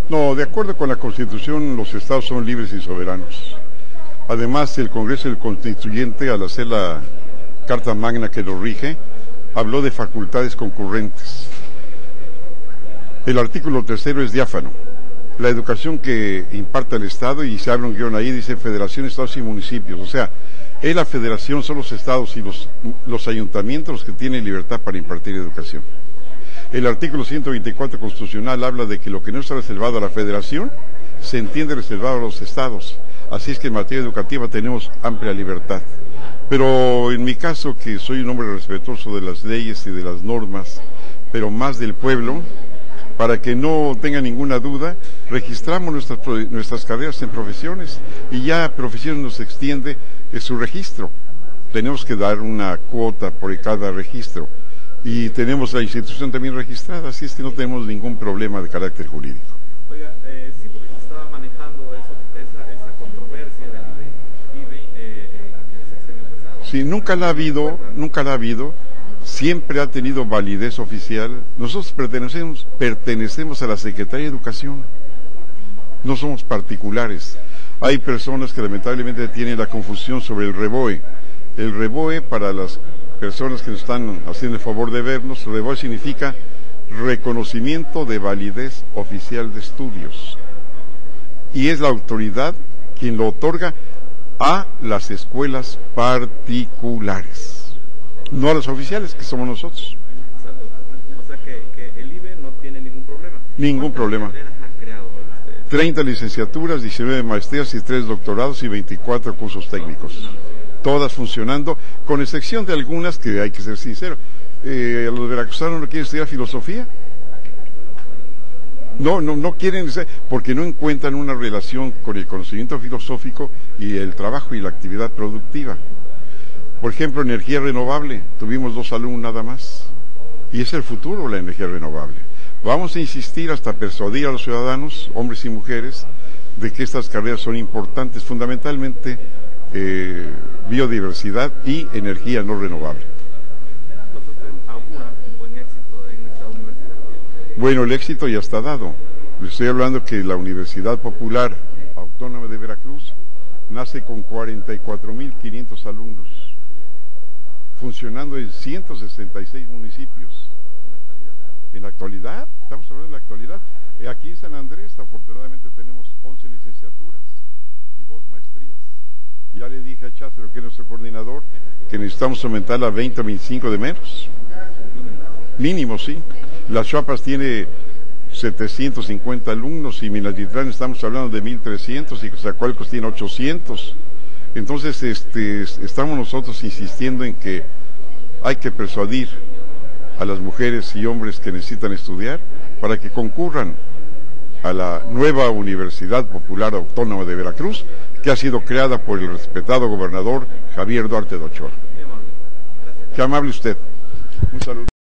No, de acuerdo con la Constitución, los estados son libres y soberanos. Además, el Congreso del Constituyente, al hacer la Carta Magna que lo rige, habló de facultades concurrentes. El artículo 3 es diáfano. La educación que imparte el Estado, y se abre un guión ahí, dice Federación, Estados y Municipios. O sea, en la Federación son los estados y los ayuntamientos los que tienen libertad para impartir educación. El artículo 124 constitucional habla de que lo que no está reservado a la Federación se entiende reservado a los estados. Así es que en materia educativa tenemos amplia libertad. Pero en mi caso, que soy un hombre respetuoso de las leyes y de las normas, pero más del pueblo, para que no tenga ninguna duda, registramos nuestras carreras en profesiones, y ya profesiones nos extiende su registro. Tenemos que dar una cuota por cada registro, y tenemos la institución también registrada, así es que no tenemos ningún problema de carácter jurídico. Oiga, sí, porque se estaba manejando esa controversia del IBE en el sexenio pasado. Sí, nunca la ha habido, siempre ha tenido validez oficial. Nosotros pertenecemos a la Secretaría de Educación, no somos particulares. Hay personas que lamentablemente tienen la confusión sobre el REBOE. El REBOE, para las personas que nos están haciendo el favor de vernos, el REBOE significa Reconocimiento de Validez Oficial de Estudios, y es la autoridad quien lo otorga a las escuelas particulares, no a las oficiales, que somos nosotros. O sea que el IBE no tiene ningún problema. Ningún problema. ¿Cuántas carreras ha creado usted? 30 licenciaturas, 19 maestrías y 3 doctorados y 24 cursos técnicos. Todas funcionando, con excepción de algunas que hay que ser sincero. Los veracruzanos no quieren estudiar filosofía. No quieren, porque no encuentran una relación con el conocimiento filosófico y el trabajo y la actividad productiva. Por ejemplo, energía renovable, tuvimos 2 alumnos nada más, y es el futuro la energía renovable. Vamos a insistir hasta persuadir a los ciudadanos, hombres y mujeres, de que estas carreras son importantes, fundamentalmente biodiversidad y energía no renovable. Entonces usted augura un buen éxito en esta universidad. Bueno, el éxito ya está dado. Le estoy hablando que la Universidad Popular Autónoma de Veracruz nace con 44.500 alumnos, funcionando en 166 municipios. En la actualidad, estamos hablando de la actualidad. Aquí en San Andrés, afortunadamente, tenemos 11 licenciaturas y 2 maestrías. Ya le dije a Chácero, que es nuestro coordinador, que necesitamos aumentar a 20 o 25 de menos. Mínimo, sí. Las Chiapas tiene 750 alumnos y Minatitlán estamos hablando de 1.300 y Coatzacoalcos tiene 800. Entonces, estamos nosotros insistiendo en que hay que persuadir a las mujeres y hombres que necesitan estudiar para que concurran a la nueva Universidad Popular Autónoma de Veracruz, que ha sido creada por el respetado gobernador Javier Duarte de Ochoa. Qué amable usted. Un saludo.